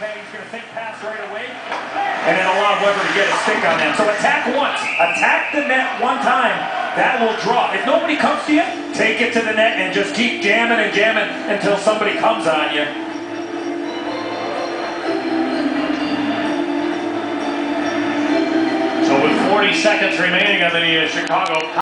He's going to think pass right away and then allow Weber to get a stick on that. So attack once. Attack the net one time. That will draw. If nobody comes to you, take it to the net and just keep jamming and jamming until somebody comes on you. So with 40 seconds remaining on the Chicago